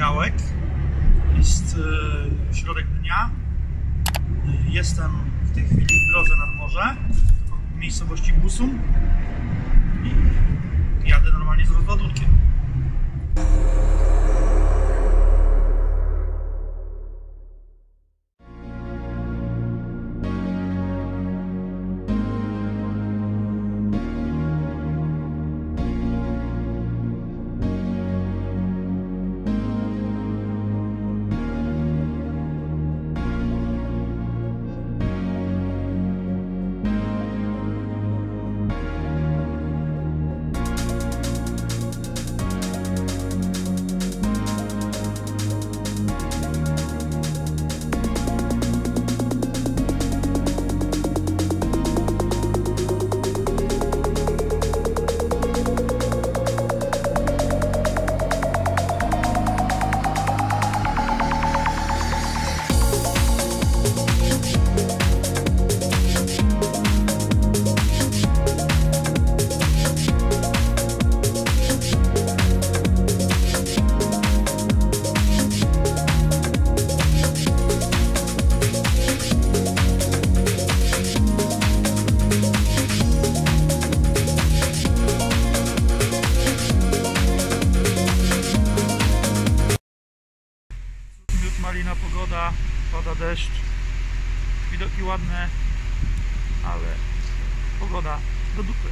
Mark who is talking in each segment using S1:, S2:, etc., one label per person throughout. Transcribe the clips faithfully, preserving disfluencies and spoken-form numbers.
S1: poniedziałek, jest yy, środek dnia. Yy, jestem w tej chwili w drodze nad morze, w miejscowości Busum i jadę normalnie z rozładunkiem. Malina pogoda, pada deszcz, widoki ładne, ale pogoda do dupy.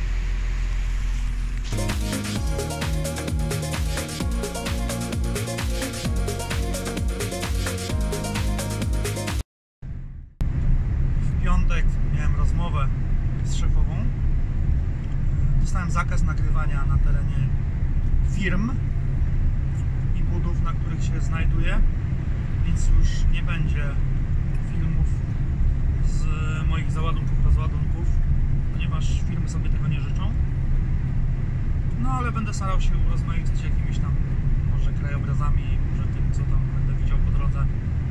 S1: W piątek miałem rozmowę z szefową. Dostałem zakaz nagrywania na terenie firm i budów, na których się znajduję. Więc już nie będzie filmów z moich załadunków, rozładunków, ponieważ firmy sobie tego nie życzą. No ale będę starał się urozmaicić jakimiś tam może krajobrazami, może tym, co tam będę widział po drodze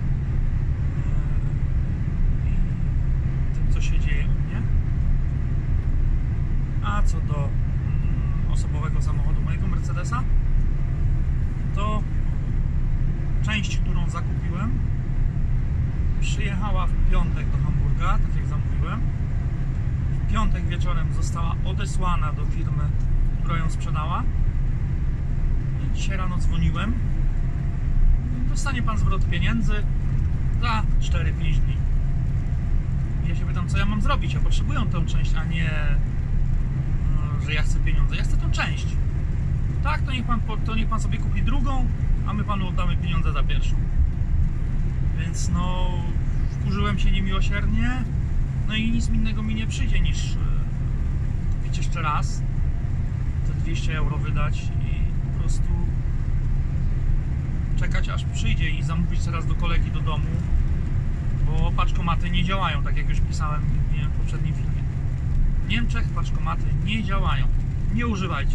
S1: i tym, co się dzieje u mnie. A co do osobowego samochodu mojego Mercedesa, to część, którą zakupiłem, przyjechała w piątek do Hamburga, tak jak zamówiłem. W piątek wieczorem została odesłana do firmy, która ją sprzedała. I dzisiaj rano dzwoniłem. Dostanie pan zwrot pieniędzy za cztery pięć dni. I ja się pytam, co ja mam zrobić? Ja potrzebuję tę część, a nie, że ja chcę pieniądze. Ja chcę tę część. Tak, to niech pan, to niech pan sobie kupi drugą, a my panu oddamy pieniądze za pierwszą. Więc no, wkurzyłem się niemiłosiernie, no i nic innego mi nie przyjdzie niż kupić jeszcze raz, te dwieście euro wydać i po prostu czekać aż przyjdzie i zamówić teraz do kolegi do domu, bo paczkomaty nie działają, tak jak już pisałem w poprzednim filmie. W Niemczech paczkomaty nie działają, nie używajcie.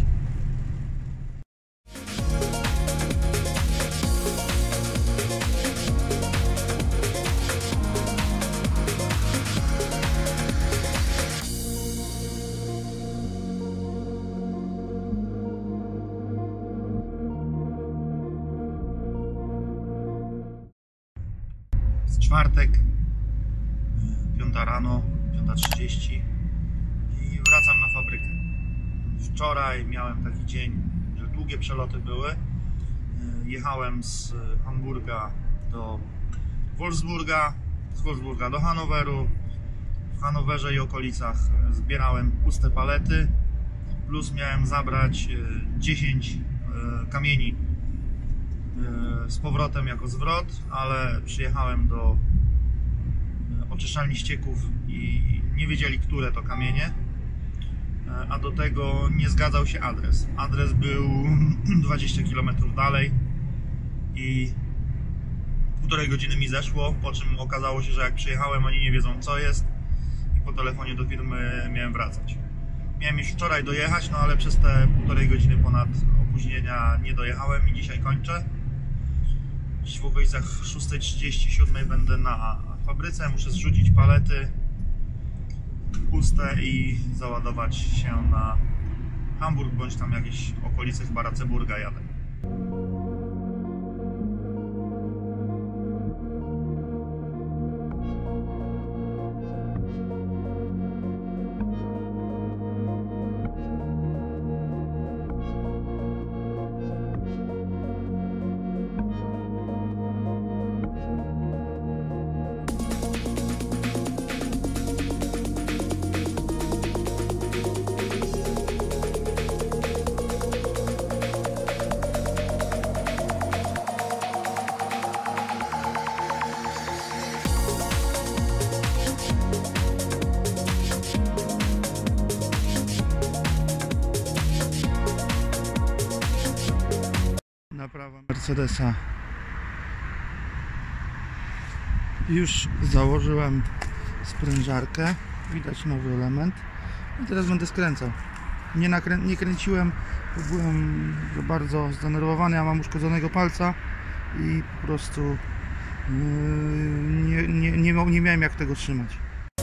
S1: Czwartek, piąta rano, piąta trzydzieści i wracam na fabrykę. Wczoraj miałem taki dzień, że długie przeloty były. Jechałem z Hamburga do Wolfsburga, z Wolfsburga do Hanoweru. W Hanowerze i okolicach zbierałem puste palety, plus miałem zabrać dziesięć kamieni z powrotem jako zwrot, ale przyjechałem do oczyszczalni ścieków i nie wiedzieli, które to kamienie, a do tego nie zgadzał się adres. Adres był dwadzieścia kilometrów dalej i półtorej godziny mi zeszło, po czym okazało się, że jak przyjechałem, oni nie wiedzą, co jest i po telefonie do firmy miałem wracać. Miałem już wczoraj dojechać, no ale przez te półtorej godziny ponad opóźnienia nie dojechałem i dzisiaj kończę. Dziś w okolicach szósta trzydzieści, siódma będę na fabryce, muszę zrzucić palety puste i załadować się na Hamburg, bądź tam jakieś okolice, chyba Ratzeburga jadę. Naprawa Mercedesa. Już założyłem sprężarkę, widać nowy element i teraz będę skręcał. Nie, nakrę nie kręciłem, bo byłem bardzo zdenerwowany, ja mam uszkodzonego palca i po prostu yy, nie, nie, nie, nie miałem jak tego trzymać.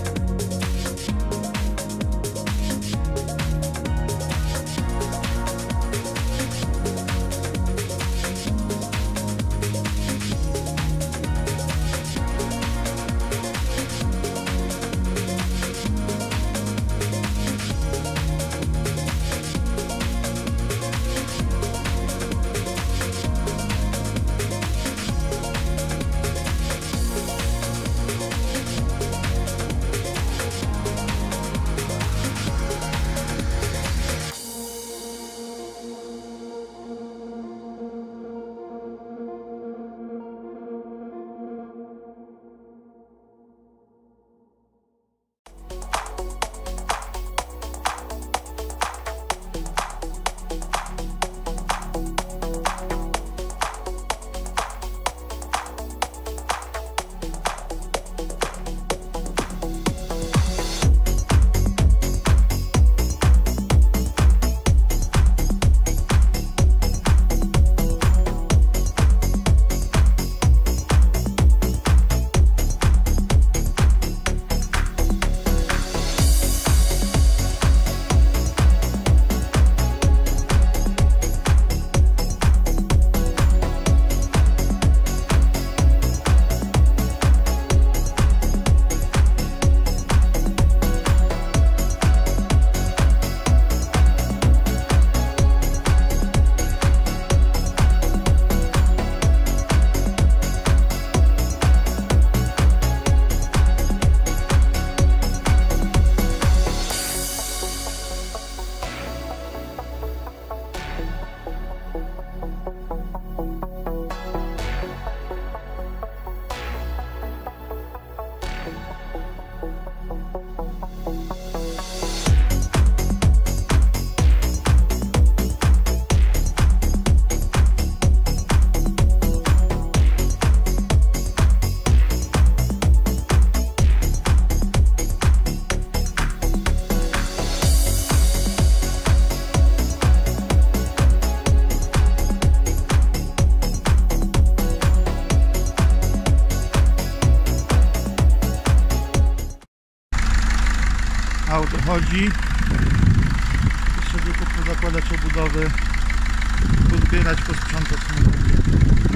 S1: Auto chodzi, jeszcze tylko pozakładać obudowy, pozbierać, posprzątać.